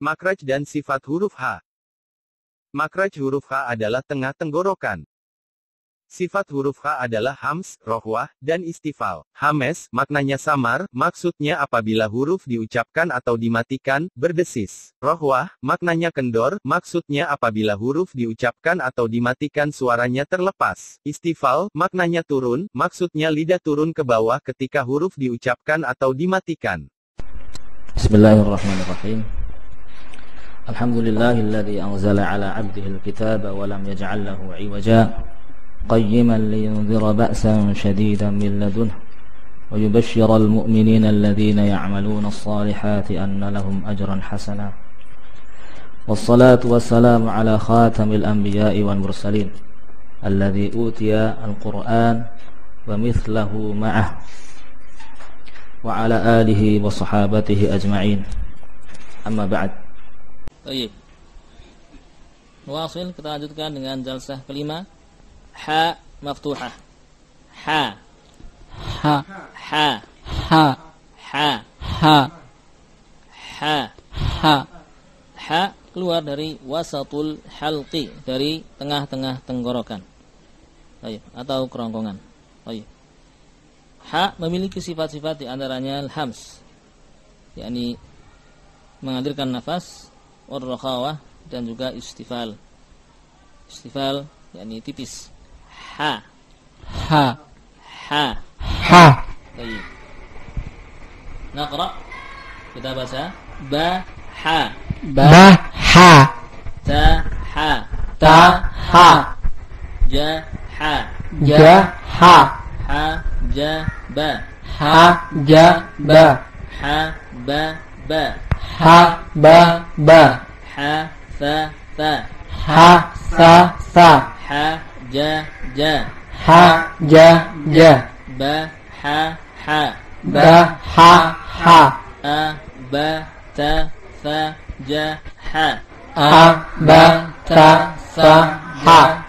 Makraj dan sifat huruf H. Makraj huruf H adalah tengah tenggorokan. Sifat huruf H adalah hams, rohwah, dan istifal. Hames, maknanya samar, maksudnya apabila huruf diucapkan atau dimatikan, berdesis. Rohwah, maknanya kendor, maksudnya apabila huruf diucapkan atau dimatikan suaranya terlepas. Istifal, maknanya turun, maksudnya lidah turun ke bawah ketika huruf diucapkan atau dimatikan. Bismillahirrahmanirrahim. Alhamdulillahilladzi anzala ala 'abdihi al-kitaba wa lam yaj'al lahu 'iwaja قيما لينذر بأسا شديدا من لدنه ويبشر المؤمنين الذين يعملون الصالحات أن لهم أجرا حسنا والصلاة والسلام على خاتم الأنبياء والمرسلين الذي أوتي القرآن ومثله معه وعلى آله وصحابته أجمعين أما بعد. Baik. Wasil, kita lanjutkan dengan jalsah kelima. Ha maftuhah. Ha. Ha. Ha. Ha. Ha. Ha. Ha. Ha. Ha keluar dari wasatul halqi, dari tengah-tengah tenggorokan. Baik, atau kerongkongan. Baik. Ha memiliki sifat-sifat di antaranya al-hams, yakni mengalirkan nafas, war-rakhawah, dan juga istifal. Istifal yakni tipis. Ha. Ha. Ha. Ha. Baik. Naqra. Kita baca ba ha. Ba ha. Ta ha. Ta ha. Ja ha. Ja ha. Ha ja ba. Ha ja ba. Ha ba ba. Ha ba ba. Ha sa sa. Ha sa sa. Ha ja ja. Ha ja ja. Ba ha ha. Ba ha ha. A ba ta sa ja ha. A ba ta sa ha.